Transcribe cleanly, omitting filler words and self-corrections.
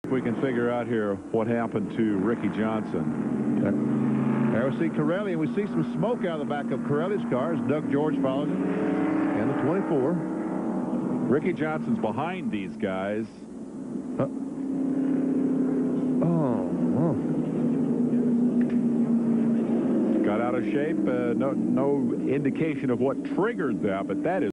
We can figure out here what happened to Ricky Johnson. There we see Corelli, and we see some smoke out of the back of Corelli's car as Doug George followed him. And the 24. Ricky Johnson's behind these guys. Got out of shape. No indication of what triggered that, but that is